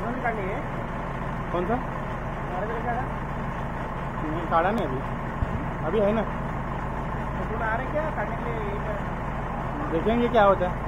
कौन सा नहीं काढ़ा नहीं अभी है ना आ रहे क्या काटने के लिए देखेंगे क्या होता है।